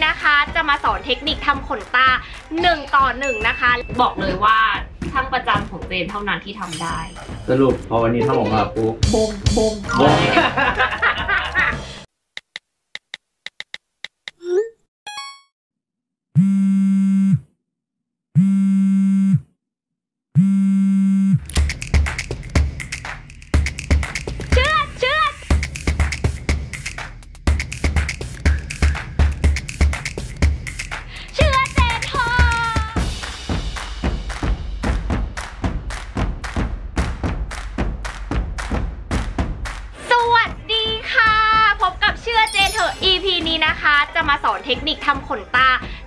นะคะจะมาสอนเทคนิคทำขนตา1 ต่อ 1นะคะบอกเลยว่าช่างประจำของเจนเท่านั้นที่ทำได้สรุปพอวันนี้ทำออกมาปุ๊บบม EP นี้นะคะจะมาสอนเทคนิคทำขนตา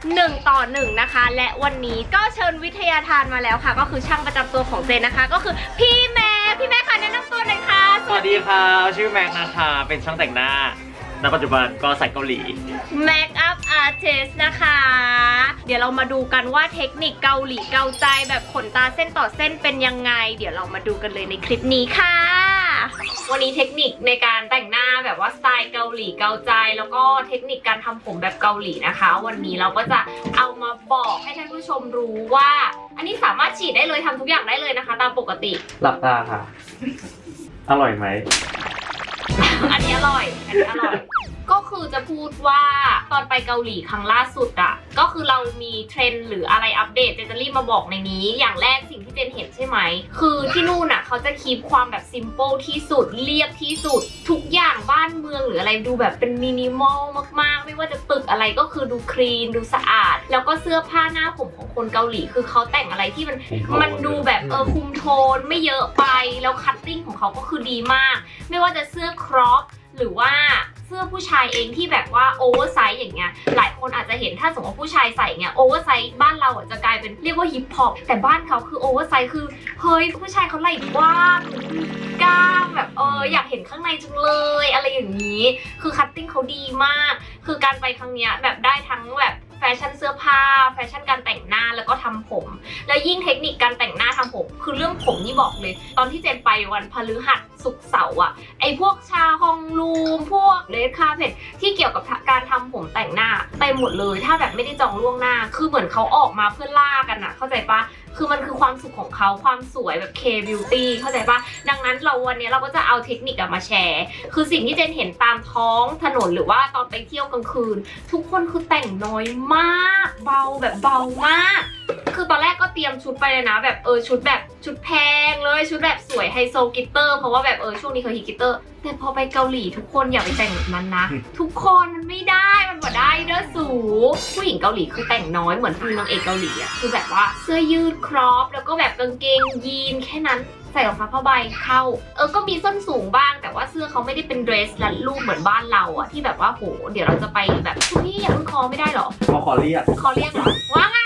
1 ต่อ 1นะคะและวันนี้ก็เชิญวิทยาทานมาแล้วค่ะก็คือช่างประจำตัวของเจนนะคะก็คือพี่แม็กค่ะแนะนำตัวหน่อยค่ะสวัสดีค่ะชื่อแม็กนะคะเป็นช่างแต่งหน้าณปัจจุบันก็ใส่เกาหลี Make up Artist นะคะเดี๋ยวเรามาดูกันว่าเทคนิคเกาหลีเกาใจแบบขนตาเส้นต่อเส้นเป็นยังไงเดี๋ยวเรามาดูกันเลยในคลิปนี้ค่ะวันนี้เทคนิคในการแต่งหน้าแบบว่าสไตล์เกาหลีเกาใจแล้วก็เทคนิคการทำผมแบบเกาหลีนะคะวันนี้เราก็จะเอามาบอกให้ท่านผู้ชมรู้ว่าอันนี้สามารถฉีดได้เลยทำทุกอย่างได้เลยนะคะตามปกติหลับตาค่ะอร่อยไหมอันนี้อร่อยก็คือจะพูดว่าตอนไปเกาหลีครั้งล่าสุดอะก็คือเรามีเทรนด์หรืออะไรอัปเดตเจนจะรีบมาบอกในนี้อย่างแรกสิ่งที่เจนเห็นใช่ไหมคือที่นู่นอะเขาจะคีปความแบบซิมเปิลที่สุดเรียบที่สุดทุกอย่างบ้านเมืองหรืออะไรดูแบบเป็นมินิมอลมากๆไม่ว่าจะตึกอะไรก็คือดูคลีนดูสะอาดแล้วก็เสื้อผ้าหน้าผมของคนเกาหลีคือเขาแต่งอะไรที่มันดูแบบคุมโทนไม่เยอะไปแล้วคัตติ้งของเขาก็คือดีมากไม่ว่าจะเสื้อครอปหรือว่าเสื้อผู้ชายเองที่แบบว่าโอเวอร์ไซส์อย่างเงี้ยหลายคนอาจจะเห็นถ้าสมมติว่าผู้ชายใส่เงี้ยโอเวอร์ไซส์บ้านเราจะกลายเป็นเรียกว่าฮิปฮอปแต่บ้านเขาคือโอเวอร์ไซส์คือเฮ้ยผู้ชายเขาไหล่กว้างกล้ามแบบอยากเห็นข้างในจังเลยอะไรอย่างนี้คือคัตติ้งเขาดีมากคือการไปครั้งเนี้ยแบบได้ทั้งแบบแฟชั่นเสื้อผ้าแฟชั่นการแต่งหน้าแล้วก็ทำผมแล้วยิ่งเทคนิคการแต่งหน้าทำผมคือเรื่องผมนี่บอกเลยตอนที่เจนไปวันพฤหัสศุกร์เสาร์อะไอพวกชาฮองลูมพวกเลดคาเฟ่ที่เกี่ยวกับการทำผมแต่งหน้าเต็มหมดเลยถ้าแบบไม่ได้จองล่วงหน้าคือเหมือนเขาออกมาเพื่อล่ากันอะเข้าใจปะคือมันคือความสุขของเขาความสวยแบบ K-beauty เข้าใจปะดังนั้นวันนี้เราก็จะเอาเทคนิคมาแชร์คือสิ่งที่เจนเห็นตามท้องถนนหรือว่าตอนไปเที่ยวกลางคืนทุกคนคือแต่งน้อยมากเบาแบบเบามากคือตอนแรกก็เตรียมชุดไปเลยนะแบบชุดแบบชุดแพงเลยชุดแบบสวยไฮโซกิตเตอร์เพราะว่าแบบช่วงนี้เขาฮิตกิตเตอร์แต่พอไปเกาหลีทุกคนอย่าไปแต่งแบบนั้นนะทุกคนมันไม่ได้มันบ่ได้เด้อสูผู้หญิงเกาหลีคือแต่งน้อยเหมือนฟิลนางเอกเกาหลีอะคือแบบว่าเสื้อยืดครอปแล้วก็แบบกางเกงยีนแค่นั้นใส่รองเท้าผ้าใบเข้าก็มีส้นสูงบ้างแต่ว่าเสื้อเขาไม่ได้เป็นเดรสรัดรูปเหมือนบ้านเราอะที่แบบว่าโหเดี๋ยวเราจะไปแบบพี่อย่าเพิ่งคอไม่ได้หรอขอเรียกเหรอว่าไง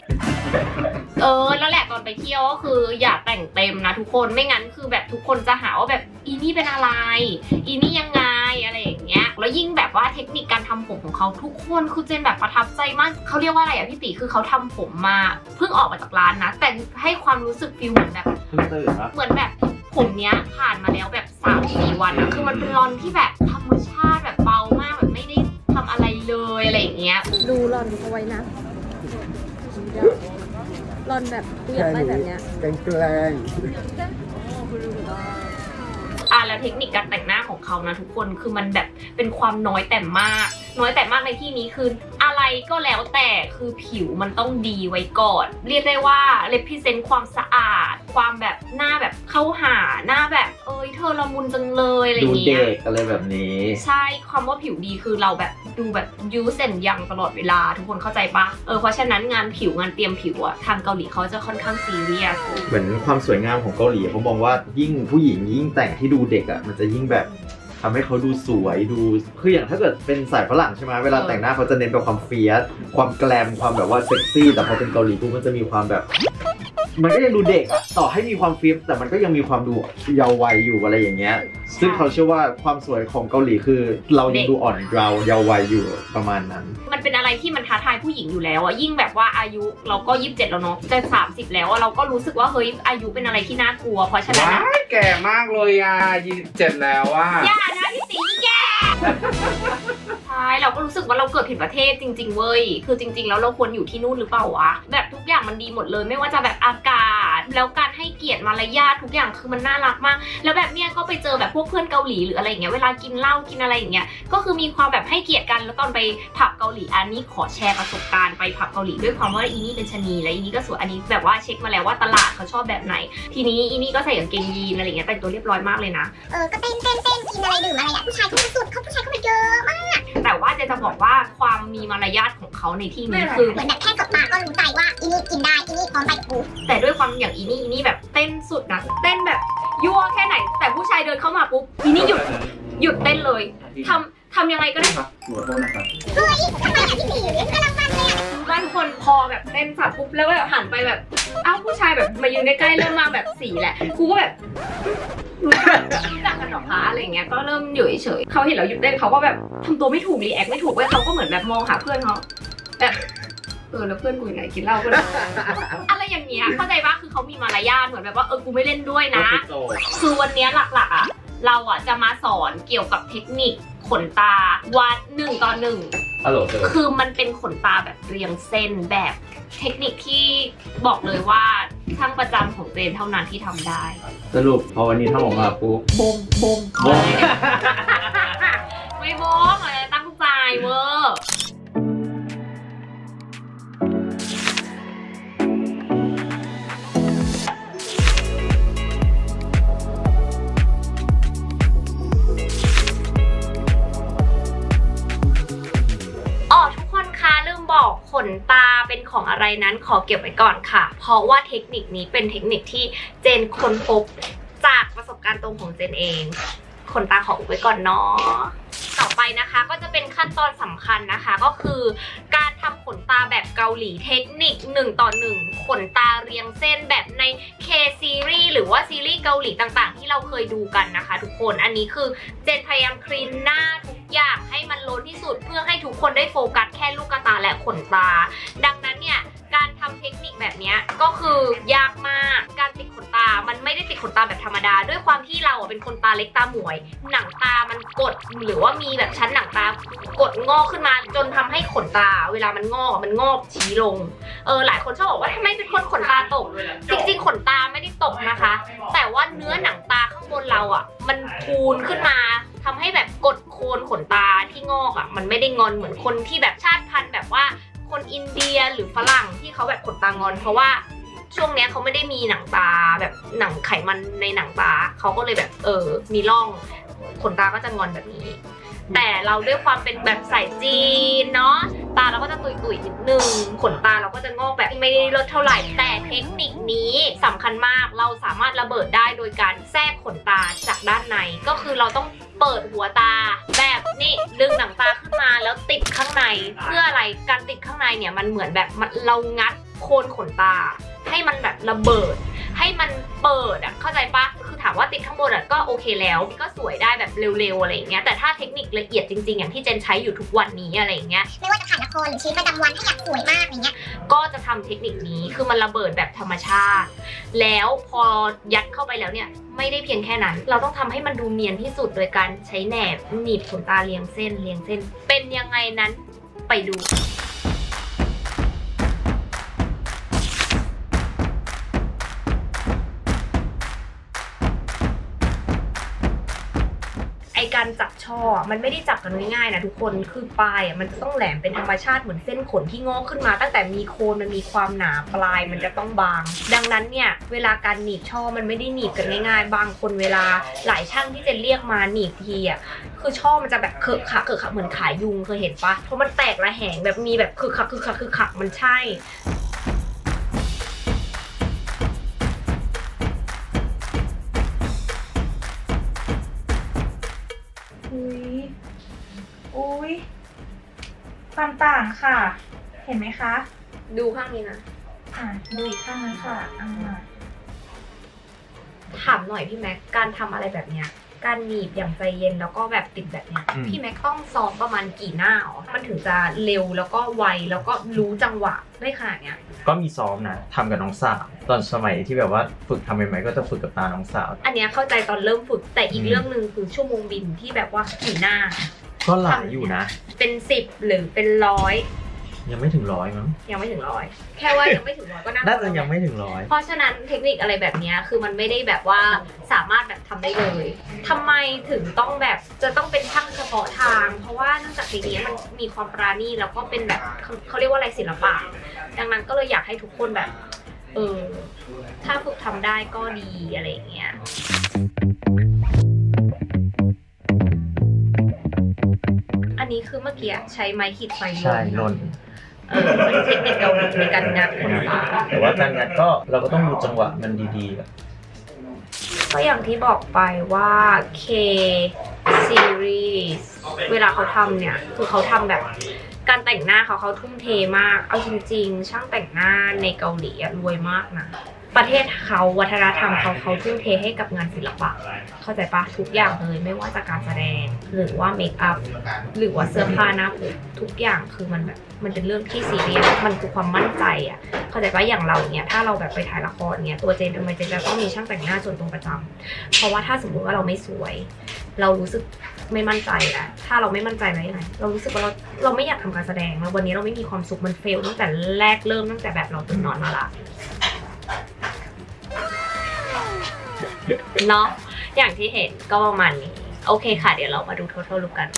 แล้วแหละตอนไปเที่ยวก็คืออย่าแต่งเต็มนะทุกคนไม่งั้นคือแบบทุกคนจะหาว่าแบบอีนี่เป็นอะไรอีนี่ยังไงอะไรอย่างเงี้ยแล้วยิ่งแบบว่าเทคนิคการทำผมของเขาทุกคนคือเจนแบบประทับใจมากเขาเรียกว่าอะไรอะพี่ตีคือเขาทำผมมาเพิ่งออกมาจากร้านนะแต่ให้ความรู้สึกฟีลเหมือนแบบเหมือนแบบผมเนี้ยผ่านมาแล้วแบบ 3-4 วันอะคือมันเป็นรอนที่แบบธรรมชาติแบบเบามากแบบไม่ได้ทำอะไรเลยอะไรอย่างเงี้ยดูรอนเอาไว้นะรอนแบบเปลี่ยนไปแบบเนี้ยแกล้งแล้วเทคนิคการแต่งหน้าของเขานะทุกคนคือมันแบบเป็นความน้อยแต่มากในที่นี้คืออะไรก็แล้วแต่คือผิวมันต้องดีไว้ก่อนเรียกได้ว่าเลพิเซนต์ความสะอาดความแบบหน้าแบบเข้าหาหน้าแบบเธอละมุนจังเลยอะไรอย่างเงี้ยดูเด็กอะไรแบบนี้ใช่ความว่าผิวดีคือเราแบบดูแบบยูเซนยังตลอดเวลาทุกคนเข้าใจปะเพราะฉะนั้นงานผิวงานเตรียมผิวอะทางเกาหลีเขาจะค่อนข้างซีเรียสเหมือนความสวยงามของเกาหลีเขามองว่ายิ่งผู้หญิงยิ่งแต่งที่ดูเด็กอะมันจะยิ่งแบบทำให้เขาดูสวยดูคืออย่างถ้าเกิดเป็นสายฝรั่งใช่ไหมเวลาแต่งหน้าเขาจะเน้นแบบความเฟียสความแกลมความแบบว่าเซ็กซี่แต่พอเป็นเกาหลีปุ๊บมันจะมีความแบบมันก็ยังดูเด็กอะต่อให้มีความเฟียสแต่มันก็ยังมีความดูเยาว์วัยอยู่อะไรอย่างเงี้ยซึ่งเขาเชื่อว่าความสวยของเกาหลีคือเรายังดูอ่อนเราเยาว์วัยอยู่ประมาณนั้นมันเป็นอะไรที่มันท้าทายผู้หญิงอยู่แล้วอะยิ่งแบบว่าอายุเราก็27แล้วเนาะจะ30แล้วเราก็รู้สึกว่าเฮ้ยอายุเป็นอะไรที่น่ากลัวเพราะฉะนั้นแก่มากเลย27แล้วอะอย่านะพี่ตีแก่ใช่ช่เราก็รู้สึกว่าเราเกิดผิดประเทศจริงๆเว้ยคือจริงๆแล้วเราควรอยู่ที่นู่นหรือเปล่าวะแบบทุกอย่างมันดีหมดเลยไม่ว่าจะแบบอากาศแล้วการให้เกียรติมารยาททุกอย่างคือมันน่ารักมากแล้วแบบเนี้ยก็ไปเจอแบบพวกเพื่อนเกาหลีหรืออะไรอย่างเงี้ยเวลากินเหล้ากินอะไรอย่างเงี้ยก็คือมีความแบบให้เกียรติกันแล้วตอนไปผับเกาหลีอันนี้ขอแชร์ประสบการณ์ไปผับเกาหลีด้วยความว่าอีนี่เป็นชะนีและอีนี่ก็สวยอันนี้แบบว่าเช็คมาแล้วว่าตลาดเขาชอบแบบไหนทีนี้อีนี่ก็ใส่กางเกงยีนอะไรอย่างเงี้ยแต่งตัวเรียบร้อยมากเลยนะก็เต้นกินอะไรดื่มอะไรอ่ะผู้ชายเขาสุดเขาผู้ชายเขาไปเยอะมากแต่ว่าจะบอกว่าความมีมารยาทของเขาในที่นี้คือเหมือนแบบแค่สบตาก็รู้ใจว่าอีนี่กินได้อีนี่พร้อมไปกับกูแต่ด้วยความอย่างอีนี่แบบเต้นสุดนะเต้นแบบยั่วแค่ไหนแต่ผู้ชายเดินเข้ามาปุ๊บอีนี่หยุดเต้นเลยทำยังไงก็ได้ครับหัวโทษนะครับเฮ้ยทำไมอ่ะพี่หมีกำลังมันเลยบางคนพอแบบเต้นสับปุ๊บแล้วก็หันไปแบบอ้าวผู้ชายแบบมายืนใกล้ๆเริ่มมาแบบสีแหละกูก็แบบรู้จักกันหรอคะอะไรเงี้ยก็เริ่มอยู่เฉยเขาเห็นเราหยุดเต้นเขาก็แบบทำตัวไม่ถูกรีแอคไม่ถูกเว้ยเขาก็เหมือนแบบมองหาเพื่อนเขาแบบแล้วเพื่อนกูอยู่ไหนกินเหล้าก็ได้อะไรอย่างเงี้ยเข้าใจปะคือเขามีมารยาทเหมือนแบบว่ากูไม่เล่นด้วยนะคือวันนี้หลักๆอ่ะเราอ่ะจะมาสอนเกี่ยวกับเทคนิคขนตาวัด1 ต่อ 1คือมันเป็นขนตาแบบเรียงเส้นแบบเทคนิคที่บอกเลยว่าช่างประจำของเจนเท่านั้นที่ทำได้สรุปพอวันนี้ทำออกมาปุ๊บบงไม่บงอะไรตั้งใจเวอร์บอกขนตาเป็นของอะไรนั้นขอเก็บไว้ก่อนค่ะเพราะว่าเทคนิคนี้เป็นเทคนิคที่เจนค้นพบจากประสบการณ์ตรงของเจนเองขนตาขออุบไว้ก่อนเนาะต่อไปนะคะก็จะเป็นขั้นตอนสำคัญนะคะก็คือการทำขนตาแบบเกาหลีเทคนิค1 ต่อ 1ขนตาเรียงเส้นแบบใน K ซีรีส์หรือว่าซีรีส์เกาหลีต่างๆที่เราเคยดูกันนะคะทุกคนอันนี้คือเจนพยายามคลีนหน้าทุกอย่างให้มันล้นที่สุดเพื่อให้ทุกคนได้โฟกัสแค่ลูกตาและขนตาดังนั้นเนี่ยการทำเทคนิคแบบนี้ก็คือยากมากการติดขนตามันไม่ได้ติดขนตาแบบธรรมดาด้วยความที่เราเป็นคนตาเล็กตาหมวยหนังตามันกดหรือว่ามีแบบชั้นหนังตากดงอกขึ้นมาจนทำให้ขนตาเวลามันงอกชี้ลงหลายคนชอบบอกว่าทำไมเป็นคนขนตาตกจริงๆขนตาไม่ได้ตกนะคะแต่ว่าเนื้อหนังตาข้างบนเราอ่ะมันพูนขึ้นมาทำให้แบบกดโคนขนตาที่งอกอ่ะมันไม่ได้งอนเหมือนคนที่แบบชาติพันธุ์แบบว่าคนอินเดียหรือฝรั่งที่เขาแบบขนตางอนเพราะว่าช่วงนี้เขาไม่ได้มีหนังตาแบบหนังไขมันในหนังตาเขาก็เลยแบบมีร่องขนตาก็จะงอนแบบนี้แต่เราด้วยความเป็นแบบสายจีนเนาะตาเราก็จะตุยๆนิดนึงขนตาเราก็จะงอกแบบไม่ได้ลดเท่าไหร่แต่เทคนิคนี้สำคัญมากเราสามารถระเบิดได้โดยการแทรกขนตาจากด้านในก็คือเราต้องเปิดหัวตาแบบนี้ดึงหนังตาขึ้นมาแล้วติดข้างในเพื่ออะไรการติดข้างในเนี่ยมันเหมือนแบบเรางัดโคนขนตาให้มันแบบระเบิดให้มันเปิดเข้าใจปะคือถามว่าติดข้างบนก็โอเคแล้วก็สวยได้แบบเร็วๆอะไรอย่างเงี้ยแต่ถ้าเทคนิคละเอียดจริงๆอย่างที่เจนใช้อยู่ทุกวันนี้อะไรอย่างเงี้ยไม่ว่าจะถ่ายละครหรือชีวิตประจำวันให้อยากสวยมากอย่างเงี้ยก็จะทำเทคนิคนี้คือมันระเบิดแบบธรรมชาติแล้วพอยัดเข้าไปแล้วเนี่ยไม่ได้เพียงแค่นั้นเราต้องทำให้มันดูเนียนที่สุดโดยการใช้แหนบหนีบขนตาเรียงเส้นเป็นยังไงนั้นไปดูไอการจับช่อมันไม่ได้จับกันง่ายๆนะทุกคนคือปลายมันจะต้องแหลมเป็นธรรมชาติเหมือนเส้นขนที่งอกขึ้นมาตั้งแต่มีโคนมันมีความหนาปลายมันจะต้องบางดังนั้นเนี่ยเวลาการหนีบช่อมันไม่ได้หนีบกันง่ายๆบางคนเวลาหลายช่างที่จะเรียกมาหนีบทีคือช่อมันจะแบบเขอะขะเหมือนขายยุงเคยเห็นปะเพราะมันแตกระแหงแบบมีแบบเขอะขะมันใช่อุ้ยความต่างค่ะเห็นไหมคะดูข้างนี้นะดูอีกข้างนั้นค่ะถามหน่อยพี่แม็กการทำอะไรแบบเนี้ยการหนีบอย่างใจเย็นแล้วก็แบบติดแบบเนี้ยพี่แม็กต้องซ้อมประมาณกี่หน้ามันถึงจะเร็วแล้วก็ไวแล้วก็รู้จังหวะได้ขนาดเนี้ยก็มีซ้อมนะทำกับน้องสาวตอนสมัยที่แบบว่าฝึกทำใหม่ๆก็จะฝึกกับตาน้องสาวอันเนี้ยเข้าใจตอนเริ่มฝึกแต่อีกเรื่องนึงคือชั่วโมงบินที่แบบว่ากี่หน้าก็หลายอยู่นะเป็น10หรือเป็น100 ยังไม่ถึง100มั้งยังไม่ถึง100แค่ว่ายังไม่ถึง100ก็น่าน่าจะยังไม่ถึง100 เพราะฉะนั้นเทคนิคอะไรแบบนี้คือมันไม่ได้แบบว่าสามารถแบบทำได้เลยทำไมถึงต้องแบบจะต้องเป็นช่างเฉพาะทางเพราะว่าเนื่องจากเทคนิคมันมีความปราณีตแล้วก็เป็นแบบเขาเรียกว่าอะไรศิลปะดังนั้นก็เลยอยากให้ทุกคนแบบถ้าฝึกทำได้ก็ดีอะไรอย่างเงี้ยอันนี้คือเมื่อกี้ใช้ไม้ขีดไฟลนใช่ลนเป็นเทคนิคเกาหลีในการงัดขนตาแต่ว่าการงัดก็เราก็ต้องดูจังหวะมันดีๆแบบก็อย่างที่บอกไปว่า K series เวลาเขาทำเนี่ยคือเขาทำแบบการแต่งหน้าเขาทุ่มเทมากเอาจริงๆช่างแต่งหน้าในเกาหลีรวยมากนะประเทศเขาวัฒนธรรมเขาทุ่มเทให้กับงานศิลปะเข้าใจปะทุกอย่างเลยไม่ว่าจะการแสดงหรือว่าเมคอัพหรือว่าเสื้อผ้าหน้าผมทุกอย่างคือมันแบบมันเป็นเรื่องที่ซีเรียสมันคือความมั่นใจอ่ะเข้าใจปะอย่างเราเนี่ยถ้าเราแบบไปถ่ายละครเนี่ยตัวเจนทำไมเจนจะต้องมีช่างแต่งหน้าส่วนตัวประจำเพราะว่าถ้าสมมติว่าเราไม่สวยเรารู้สึกไม่มั่นใจแล้วถ้าเราไม่มั่นใจแล้วยังไงเรารู้สึกว่าเราไม่อยากทำการแสดงแล้ววันนี้เราไม่มีความสุขมันเฟลตั้งแต่แรกเริ่มตั้งแต่แบบเราตื่นนอนมาละเนาะอย่างที่เห็นก็ประมาณนี้โอเคค่ะเดี๋ยวเรามาดู total look กัน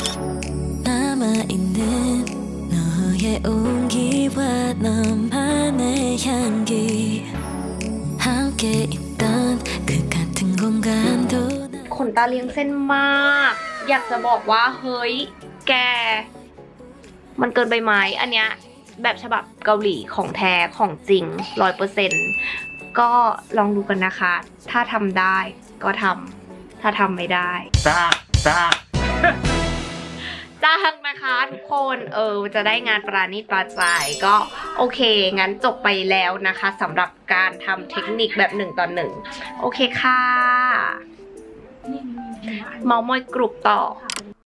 ขนตาเลี้ยงเส้นมากอยากจะบอกว่าเฮ้ยแกมันเกินไปไหมอันเนี้ยแบบฉบับเกาหลีของแท้ของจริง 100%ก็ลองดูกันนะคะถ้าทำได้ก็ทำถ้าทำไม่ได้จ้างนะคะทุกคนจะได้งานปราณีตปราจัยก็โอเคงั้นจบไปแล้วนะคะสำหรับการทำเทคนิคแบบ1 ต่อ 1โอเคค่ะเมาส์มอยกรุบต่อ